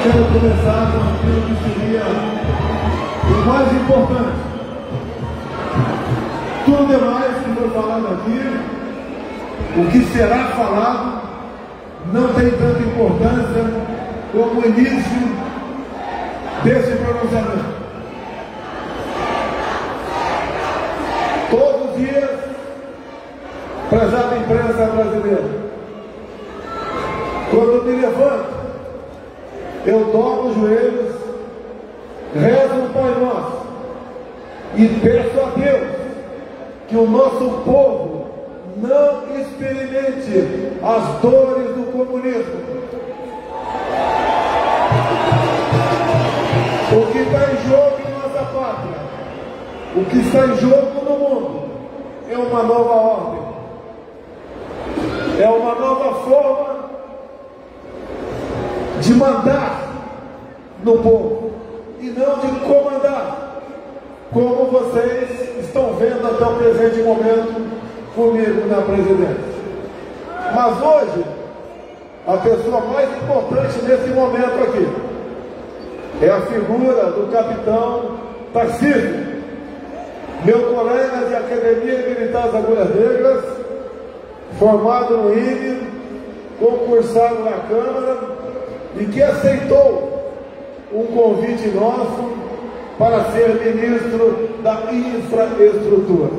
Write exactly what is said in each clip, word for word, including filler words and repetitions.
quero começar com aquilo que seria o mais importante. Tudo demais que foi falado aqui, o que será falado, não tem tanta importância como o início desse pronunciamento. Todos os dias, prezada imprensa brasileira, quando me levanto, eu dobro os joelhos, rezo o Pai Nosso e peço a Deus que o nosso povo não experimente as dores do comunismo. O que está em jogo em nossa pátria, o que está em jogo no mundo, é uma nova ordem, é uma nova forma de mandar no povo e não de comandar, como vocês estão vendo até o presente momento comigo na presidência. Mas hoje, a pessoa mais importante nesse momento aqui é a figura do capitão Tarcísio, meu colega de Academia Militar das Agulhas Negras, formado no I N E, concursado na Câmara, e que aceitou um convite nosso para ser ministro da infraestrutura.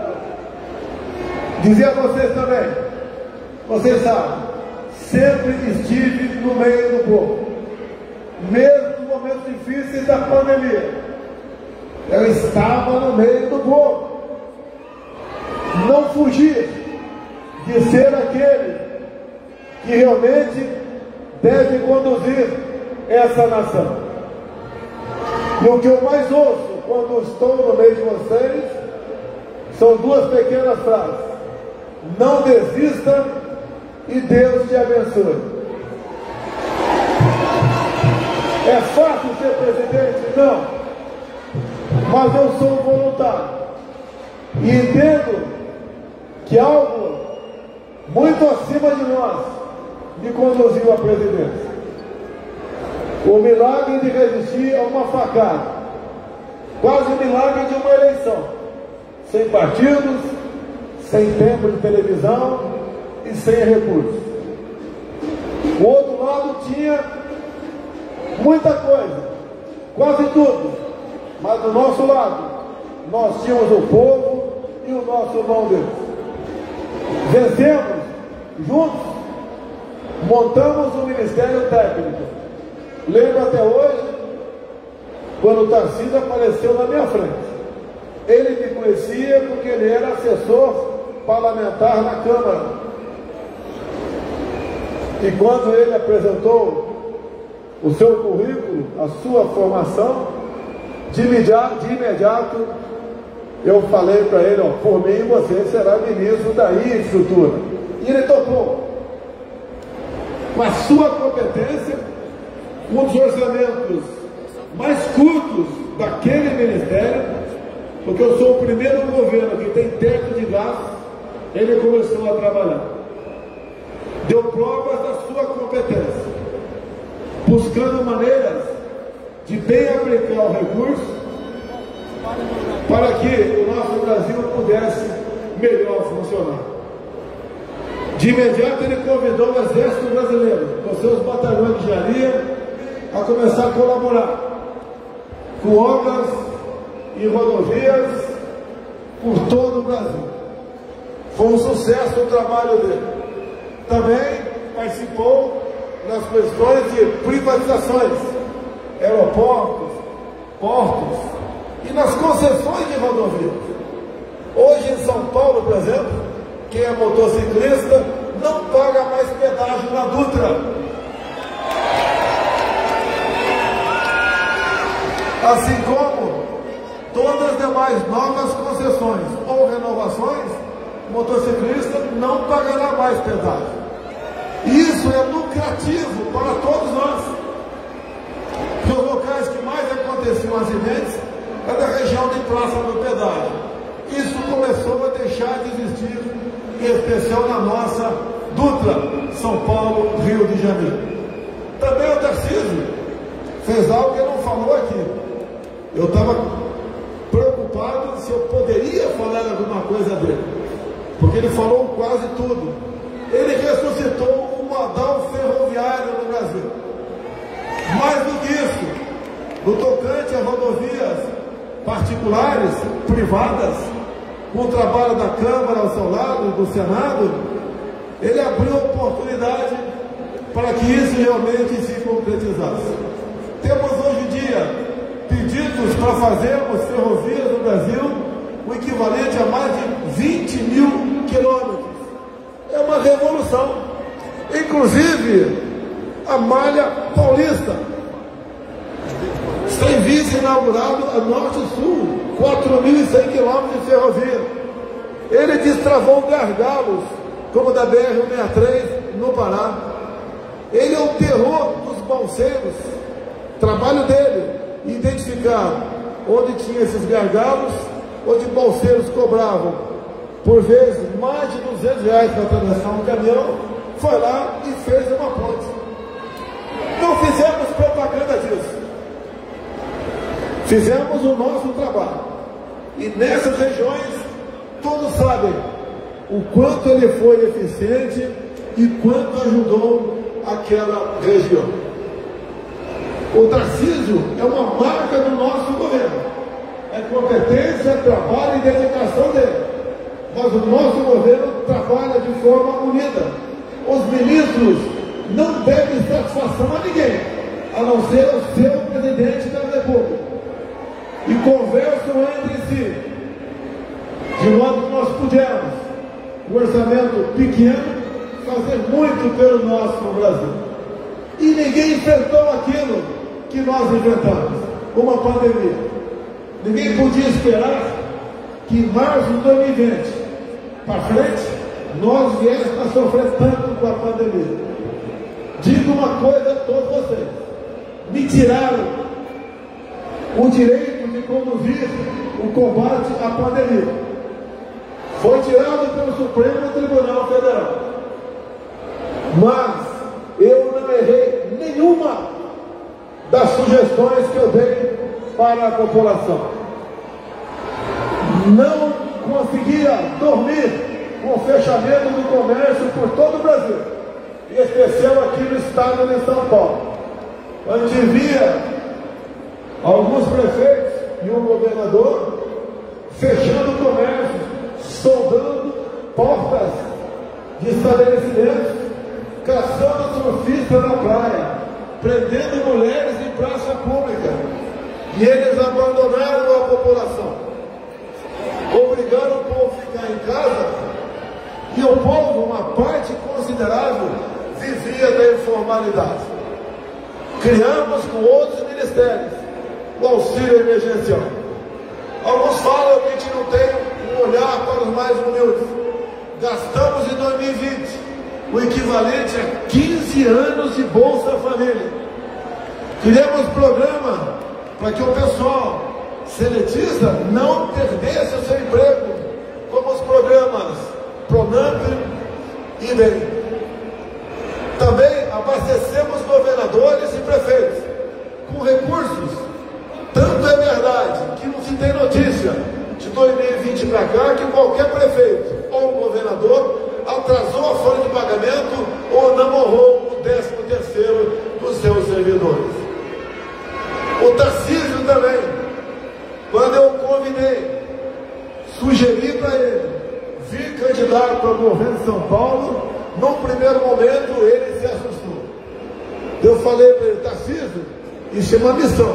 Dizer a vocês também, vocês sabem, sempre estive no meio do povo, mesmo nos momentos difíceis da pandemia, eu estava no meio do povo, não fugi de ser aquele que realmente deve conduzir essa nação. E o que eu mais ouço quando estou no meio de vocês são duas pequenas frases: não desista e Deus te abençoe. É fácil ser presidente? Não. Mas eu sou voluntário e entendo que algo muito acima de nós me conduziu à presidência. O milagre de resistir a uma facada, quase o milagre de uma eleição, sem partidos, sem tempo de televisão e sem recursos. O outro lado tinha muita coisa, quase tudo, mas do nosso lado nós tínhamos o povo e o nosso bom Deus. Vencemos juntos, montamos o Ministério Técnico. Lembro até hoje, quando o Tarcísio apareceu na minha frente. Ele me conhecia porque ele era assessor parlamentar na Câmara. E quando ele apresentou o seu currículo, a sua formação, de imediato, de imediato eu falei para ele, ó, por mim você será ministro da infraestrutura. E ele topou. Com a sua competência, um dos orçamentos mais curtos daquele ministério, porque eu sou o primeiro governo que tem teto de gastos, ele começou a trabalhar. Deu provas da sua competência, buscando maneiras de bem aplicar o recurso para que o nosso Brasil pudesse melhor funcionar. De imediato ele convidou o Exército Brasileiro, com seus batalhões de engenharia, a começar a colaborar com obras e rodovias por todo o Brasil. Foi um sucesso o trabalho dele. Também participou nas questões de privatizações, aeroportos, portos e nas concessões de rodovias. Hoje em São Paulo, por exemplo, quem é motociclista não paga mais pedágio na Dutra. Assim como todas as demais novas concessões ou renovações, o motociclista não pagará mais pedágio. Isso é lucrativo para todos nós. Porque os locais que mais aconteciam acidentes é da região de Praça do Pedágio. Isso começou a deixar de existir, em especial na nossa Dutra, São Paulo, Rio de Janeiro. Também o Tarcísio fez algo que ele não falou aqui. Eu estava preocupado se eu poderia falar alguma coisa dele, porque ele falou quase tudo. Ele ressuscitou o modal ferroviário no Brasil. Mais do que isso, no tocante a rodovias particulares, privadas, com o trabalho da Câmara ao seu lado, do Senado, ele abriu oportunidade para que isso realmente se concretizasse. Temos hoje em dia pedidos para fazermos ferrovias no Brasil, o equivalente a mais de vinte mil quilômetros. É uma revolução. Inclusive, a malha paulista está em vice inaugurado a norte-sul, quatro mil e cem quilômetros de ferrovia. Ele destravou gargalos, como da B R cento e sessenta e três no Pará. Ele é o terror dos balseiros. Trabalho dele, identificar onde tinha esses gargalos, onde balseiros cobravam, por vezes, mais de duzentos reais para atravessar um caminhão. Foi lá e fez uma ponte. Não fizemos propaganda disso. Fizemos o nosso trabalho. E nessas regiões, todos sabem o quanto ele foi eficiente e quanto ajudou aquela região. O Tarcísio é uma marca do nosso governo. É competência, trabalho e dedicação dele. Mas o nosso governo trabalha de forma unida. Os ministros não devem satisfação a ninguém, a não ser o seu presidente da República. E conversam entre si, de modo que nós pudermos, um orçamento pequeno, fazer muito pelo nosso Brasil. E ninguém enfrentou aquilo que nós enfrentamos, uma pandemia. Ninguém podia esperar que em março de dois mil e vinte, para frente, nós viéssemos a sofrer tanto com a pandemia. Digo uma coisa a todos vocês: me tiraram o direito de conduzir o combate à pandemia. Foi tirado pelo Supremo Tribunal Federal. Mas eu não errei nenhuma das sugestões que eu dei para a população. Não conseguia dormir com o fechamento do comércio por todo o Brasil, em especial aqui no estado de São Paulo, onde via alguns prefeitos e um governador fechando o comércio, soldando portas de estabelecimentos, caçando surfistas na praia, prendendo mulheres em praça pública. E eles abandonaram a população, obrigaram o povo a ficar em casa, e o povo, uma parte considerável, vivia da informalidade. Criamos com outros ministérios o auxílio emergencial. Alguns falam que a gente não tem um olhar para os mais humildes. Gastamos em dois mil e vinte o equivalente a quinze anos de Bolsa Família. Criamos programa para que o pessoal seletista não perdesse o seu emprego, como os programas Pronamp e B E M. Também abastecemos governadores e prefeitos com recursos. Tanto é verdade que não se tem notícia de dois mil e vinte para cá que qualquer prefeito ou governador atrasou a folha de pagamento ou não honrou o décimo terceiro dos seus servidores. O Tarcísio também, quando eu convidei, sugeri para ele vir candidato ao governo de São Paulo, num primeiro momento ele se assustou. Eu falei para ele: Tarcísio, isso é uma missão.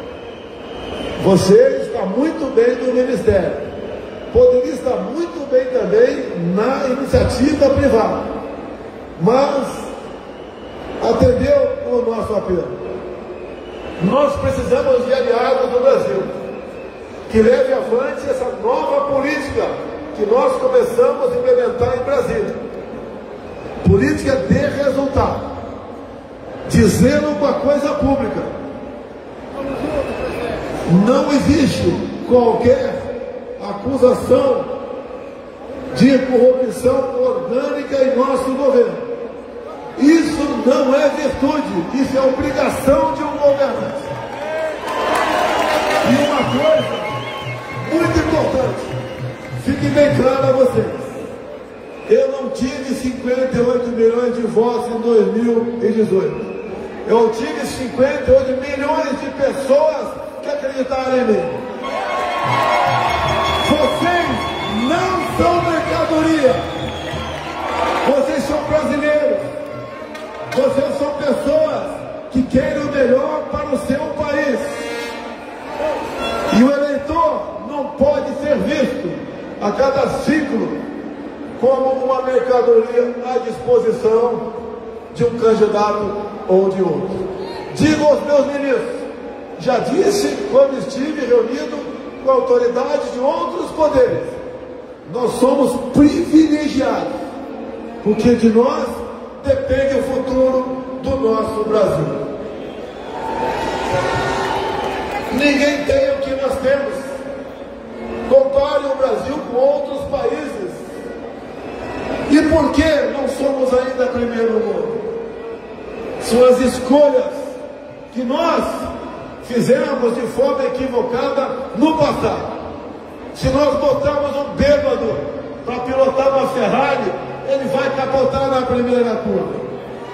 Você está muito bem no ministério, poderia estar muito bem também na iniciativa privada, mas atendeu o nosso apelo. Nós precisamos de aliados do Brasil que leve avante essa nova política que nós começamos a implementar em Brasília. Política de resultado, dizendo uma coisa pública: não existe qualquer acusação de corrupção orgânica em nosso governo. Isso não é virtude, isso é obrigação de um governante. fique bem claro a vocês. Eu não tive cinquenta e oito milhões de votos em dois mil e dezoito. Eu tive cinquenta e oito milhões de pessoas que acreditaram em mim. Vocês não são mercadoria. Vocês são brasileiros. Vocês são pessoas que querem o melhor para o seu país. E o eleitor não pode ser visto a cada ciclo como uma mercadoria à disposição de um candidato ou de outro. Digo aos meus ministros, já disse quando estive reunido com autoridades de outros poderes, nós somos privilegiados, porque de nós depende o futuro do nosso Brasil. Ninguém tem o que nós temos. Compare o Brasil com outros países. E por que não somos ainda primeiro mundo? São as escolhas que nós fizemos de forma equivocada no passado. Se nós botarmos um bêbado para pilotar uma Ferrari, ele vai capotar na primeira curva.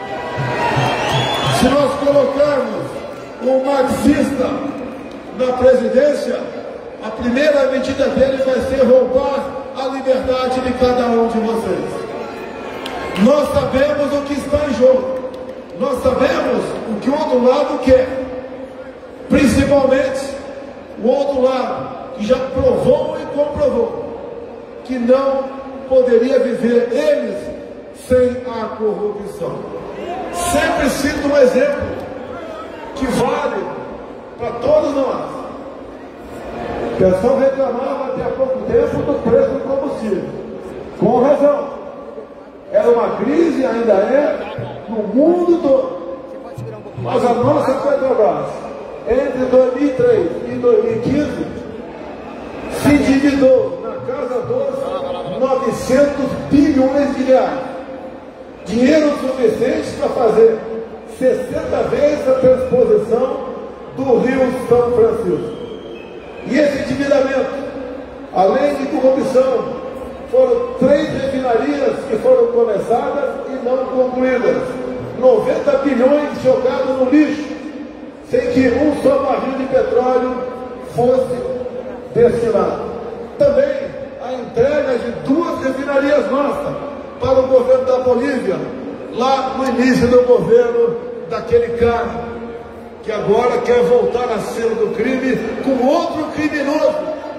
Se nós colocarmos um marxista na presidência, a primeira medida dele vai ser roubar a liberdade de cada um de vocês. Nós sabemos o que está em jogo. Nós sabemos o que o outro lado quer. Principalmente o outro lado, que já provou e comprovou que não poderia viver eles sem a corrupção. Sempre cito um exemplo que vale para todos nós. O pessoal reclamava até há pouco tempo do preço do combustível. Com razão. Era uma crise, ainda é, no mundo todo. Mas a nossa Petrobras, entre dois mil e três e dois mil e quinze, se endividou na casa dos novecentos bilhões de reais. Dinheiro suficiente para fazer sessenta vezes a transposição do Rio São Francisco. E esse endividamento, além de corrupção, foram três refinarias que foram começadas e não concluídas. noventa bilhões jogados no lixo, sem que um só barril de petróleo fosse destinado. Também a entrega de duas refinarias nossas para o governo da Bolívia, lá no início do governo daquele cara que agora quer voltar à cena do crime com outro criminoso,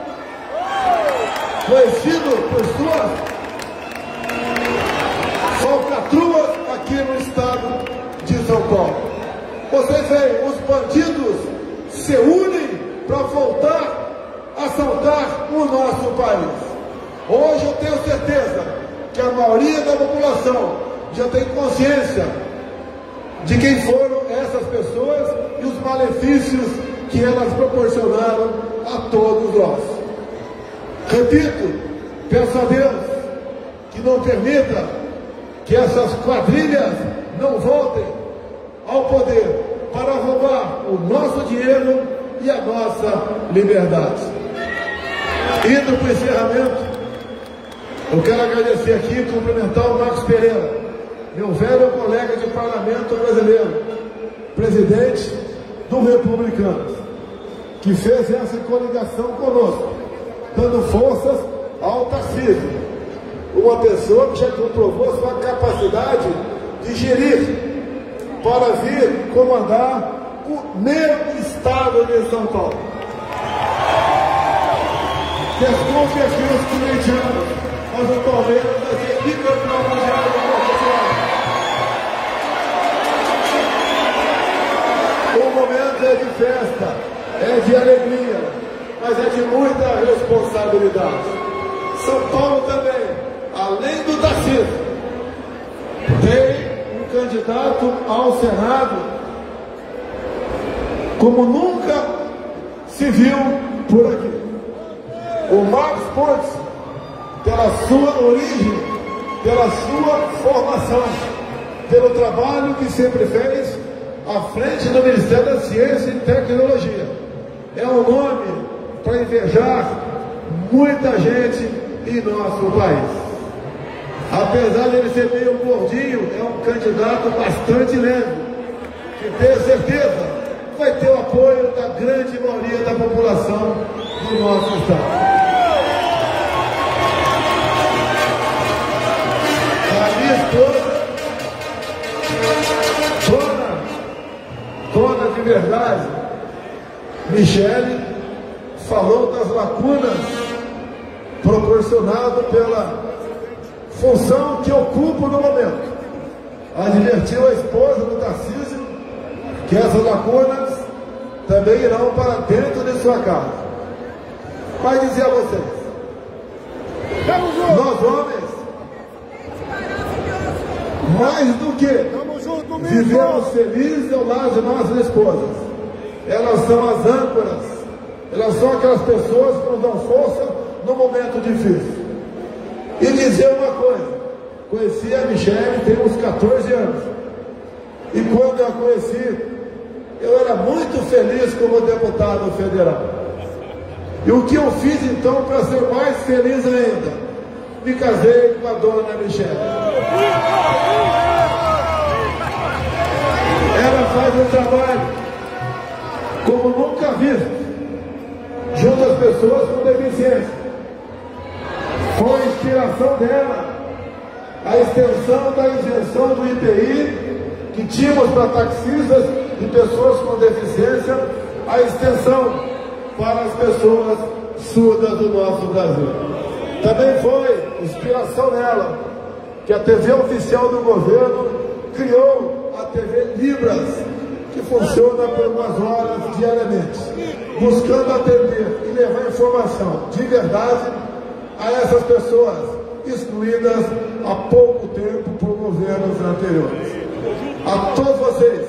conhecido por suas falcatruas aqui no estado de São Paulo. Vocês veem, os bandidos se unem para voltar a assaltar o nosso país. Hoje eu tenho certeza que a maioria da população já tem consciência de quem foram essas pessoas e os malefícios que elas proporcionaram a todos nós. Repito, peço a Deus que não permita que essas quadrilhas não voltem ao poder para roubar o nosso dinheiro e a nossa liberdade. Indo para o encerramento, eu quero agradecer aqui e cumprimentar o Marcos Pereira, meu velho colega de parlamento brasileiro, presidente do Republicanos, que fez essa coligação conosco, dando forças ao Tarcísio, uma pessoa que já comprovou sua capacidade de gerir para vir comandar o meu estado de São Paulo. Desculpe aqui os corintianos, mas o Palmeiras vai ser bicampeão mundial do profissional. O momento é de festa, é de alegria, mas é de muita responsabilidade. São Paulo também, além do Tarcísio, tem um candidato ao Senado como nunca se viu por aqui. O Marcos Pontes, pela sua origem, pela sua formação, pelo trabalho que sempre fez à frente do Ministério da Ciência e Tecnologia, é um nome para invejar muita gente em nosso país. Apesar de ele ser meio gordinho, é um candidato bastante leve, que tenho certeza vai ter o apoio da grande maioria da população do nosso estado. A minha esposa, dona, dona de verdade, Michele, falou das lacunas proporcionadas pela função que ocupo no momento. Advertiu a esposa do Tarcísio que essas lacunas também irão para dentro de sua casa. Vai dizer a vocês, nós homens, mais do que vivemos felizes ao lado de nossas esposas, elas são as âncoras, elas são aquelas pessoas que nos dão força no momento difícil. E dizer uma coisa, conheci a Michele tem uns quatorze anos, e quando eu a conheci, eu era muito feliz como deputado federal. E o que eu fiz então para ser mais feliz ainda? Me casei com a dona Michele. Ela faz um trabalho como nunca visto, junto às pessoas com deficiência. Foi a inspiração dela a extensão da isenção do I P I que tínhamos para taxistas e pessoas com deficiência, a extensão para as pessoas surdas do nosso Brasil. Também foi inspiração dela que a T V oficial do governo criou a T V Libras, que funciona por umas horas diariamente, buscando atender e levar informação de verdade a essas pessoas excluídas há pouco tempo por governos anteriores. A todos vocês,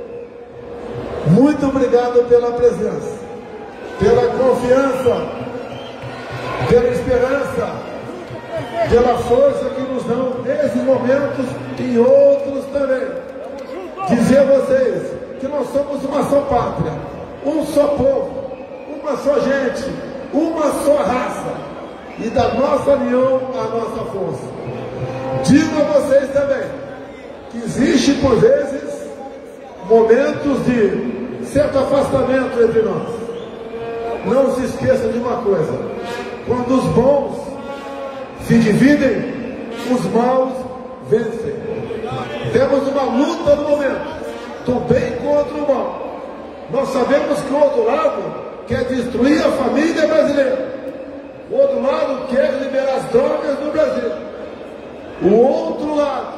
muito obrigado pela presença, pela confiança, pela esperança, pela força que nos dão nesses momentos e outros também. Dizer a vocês que nós somos uma só pátria, um só povo, uma só gente, uma só raça, e da nossa união a nossa força. Digo a vocês também que existe por vezes momentos de certo afastamento entre nós. Não se esqueça de uma coisa: quando os bons se dividem, os maus vencem. Temos uma luta no momento do bem contra o mal. Nós sabemos que o outro lado quer destruir a família brasileira. O outro lado quer liberar as drogas no Brasil. O outro lado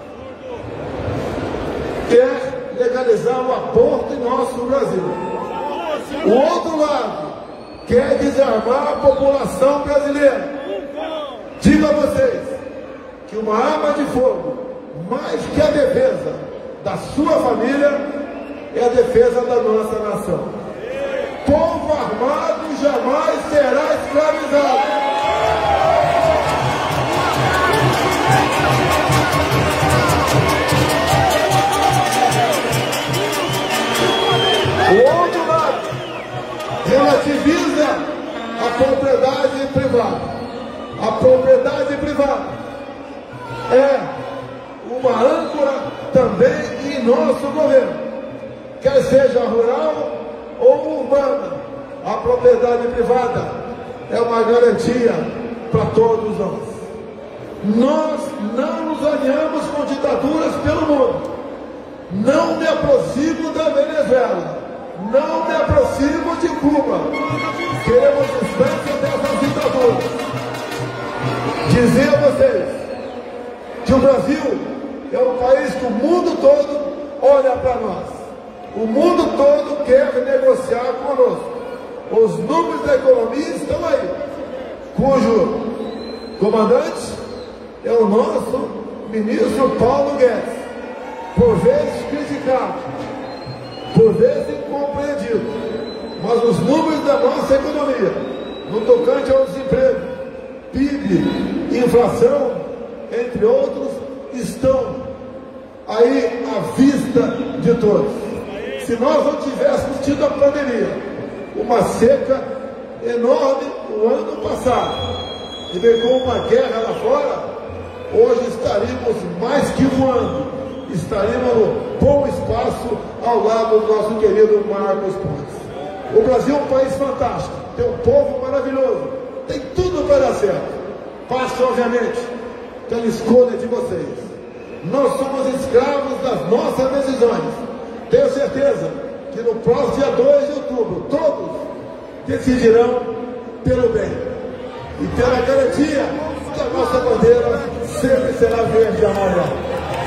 quer legalizar o aborto em nosso Brasil. O outro lado quer desarmar a população brasileira. Digo a vocês que uma arma de fogo, mais que a defesa da sua família, é a defesa da nossa nação. Povo armado jamais será escravizado. O outro lado relativiza a propriedade privada. A propriedade privada é uma âncora também em nosso governo, quer seja rural ou urbana. A propriedade privada é uma garantia para todos nós. Nós não nos alinhamos com ditaduras pelo mundo. Não me aproximo da Venezuela. Não me aproximo de Cuba. Queremos distância dessas ditaduras. Dizer a vocês que o Brasil é um país que o mundo todo olha para nós. O mundo todo quer negociar conosco. Os números da economia estão aí, cujo comandante é o nosso ministro Paulo Guedes, por vezes criticado, por vezes incompreendido, mas os números da nossa economia, no tocante ao desemprego, P I B, inflação, entre outros, estão aí à vista de todos. Se nós não tivéssemos tido a pandemia, uma seca enorme o ano passado, e bem como uma guerra lá fora, hoje estaríamos mais que voando, estaríamos no bom espaço ao lado do nosso querido Marcos Pontes. O Brasil é um país fantástico, tem um povo maravilhoso, tem tudo para dar certo. Passa, obviamente, pela escolha de vocês. Nós somos escravos das nossas decisões. Tenho certeza que no próximo dia dois de outubro, todos decidirão pelo bem e pela garantia que a nossa bandeira sempre será verde e amarela.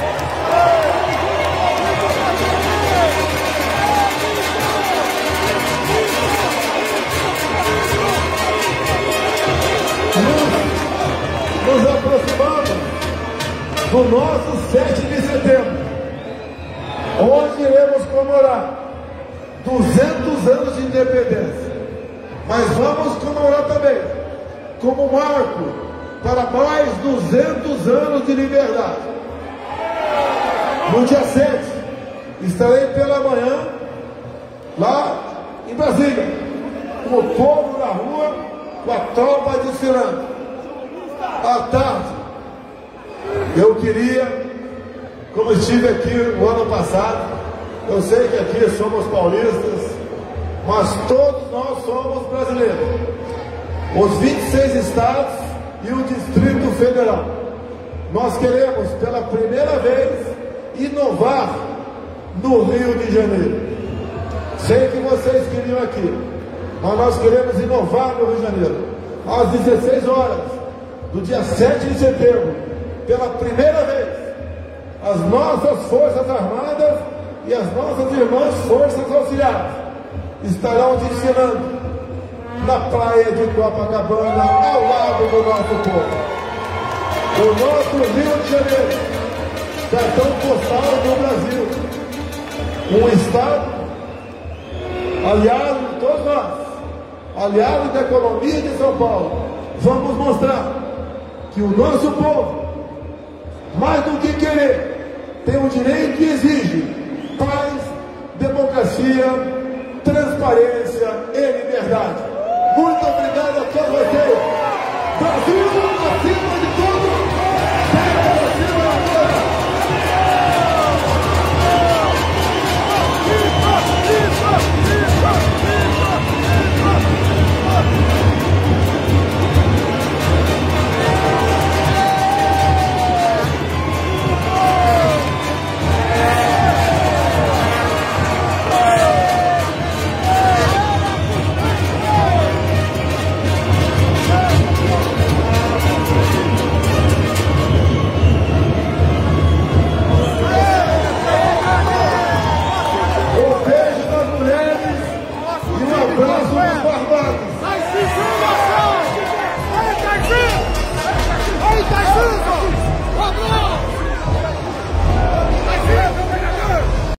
Nos aproximamos do nosso sete de setembro, onde iremos comemorar duzentos anos de independência, mas vamos comemorar também como marco para mais duzentos anos de liberdade. No dia sete, estarei pela manhã lá em Brasília, com o povo na rua, com a tropa desfilando. À tarde, eu queria, como estive aqui no ano passado, eu sei que aqui somos paulistas, mas todos nós somos brasileiros, os vinte e seis estados e o Distrito Federal. Nós queremos, pela primeira vez, inovar no Rio de Janeiro. Sei que vocês queriam aqui, mas nós queremos inovar no Rio de Janeiro. Às dezesseis horas, do dia sete de setembro, pela primeira vez, as nossas Forças Armadas e as nossas irmãs Forças Auxiliares estarão desfilando na praia de Copacabana, ao lado do nosso povo. O nosso Rio de Janeiro, cartão postal do Brasil, um estado aliado de todos nós, aliado da economia de São Paulo. Vamos mostrar que o nosso povo, mais do que querer, tem o direito e exige paz, democracia, transparência e liberdade. Muito obrigado a todos vocês. Brasil!